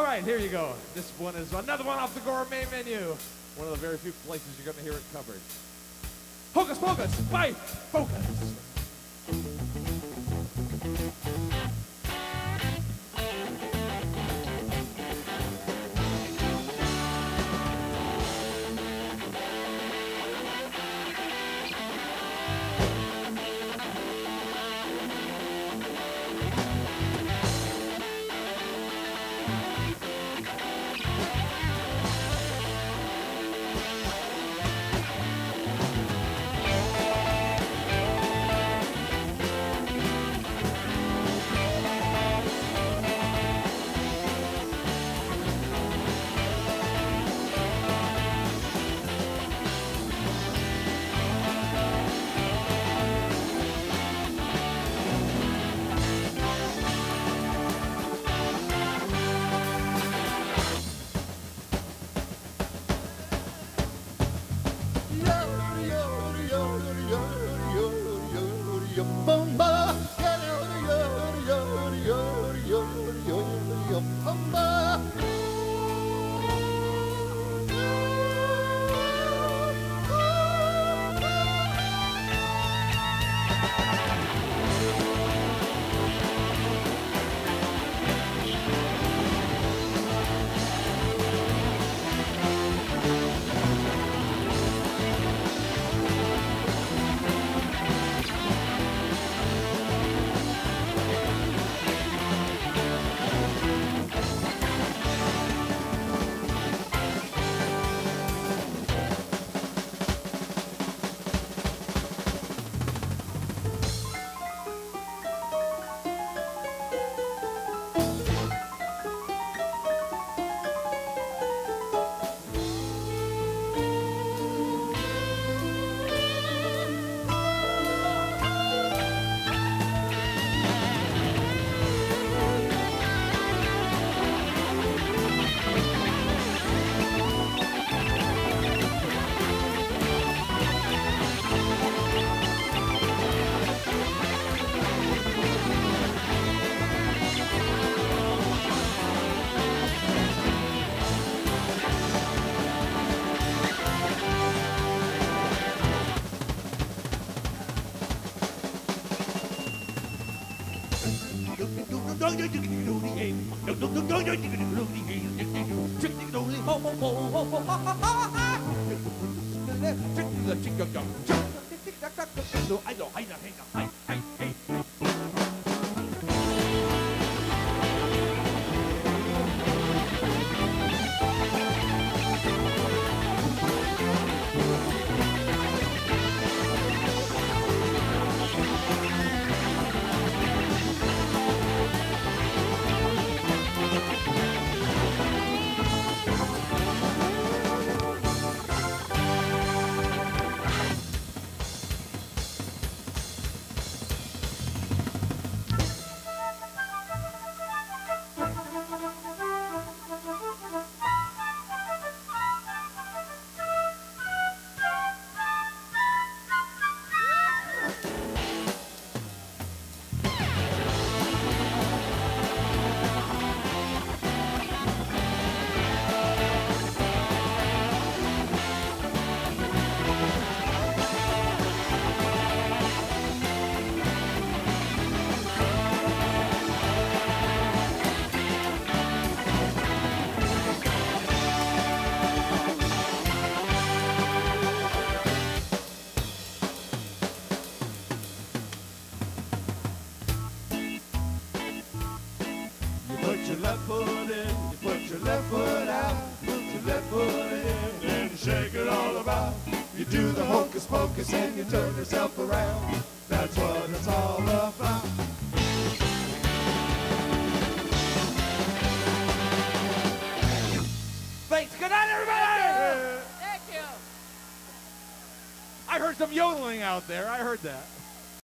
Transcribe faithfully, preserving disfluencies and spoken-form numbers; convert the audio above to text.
right, here you go. This one is another one off the gourmet menu. One of the very few places you're going to hear it covered. Hocus Pocus by Focus. Do the hocus pocus and you turn yourself around. That's what it's all about. Thanks. Good night, everybody. Thank you. I heard some yodeling out there. I heard that.